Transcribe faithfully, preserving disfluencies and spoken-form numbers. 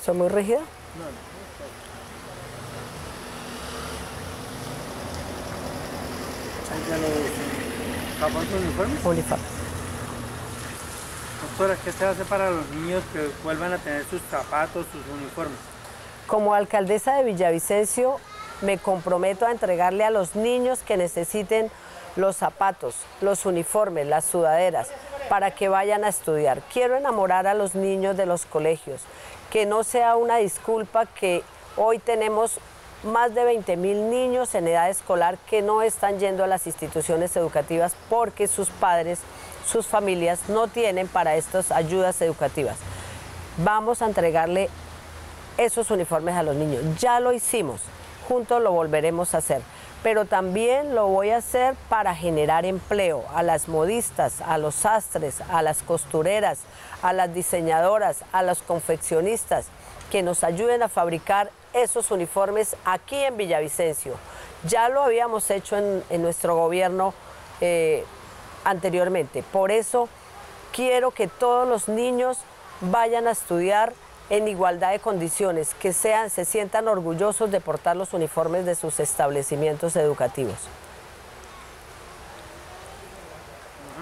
¿Son muy rígidos? No, no. Ahí ya los zapatos uniformes. Uniformes. Doctora, ¿qué se hace para los niños que vuelvan a tener sus zapatos, sus uniformes? Como alcaldesa de Villavicencio, me comprometo a entregarle a los niños que necesiten los zapatos, los uniformes, las sudaderas, para que vayan a estudiar. Quiero enamorar a los niños de los colegios, que no sea una disculpa que hoy tenemos más de veinte mil niños en edad escolar que no están yendo a las instituciones educativas porque sus padres, sus familias no tienen para estas ayudas educativas. Vamos a entregarle esos uniformes a los niños. Ya lo hicimos, juntos lo volveremos a hacer, pero también lo voy a hacer para generar empleo a las modistas, a los sastres, a las costureras, a las diseñadoras, a los confeccionistas, que nos ayuden a fabricar esos uniformes aquí en Villavicencio. Ya lo habíamos hecho en, en nuestro gobierno eh, anteriormente. Por eso quiero que todos los niños vayan a estudiar en igualdad de condiciones, que sean, se sientan orgullosos de portar los uniformes de sus establecimientos educativos.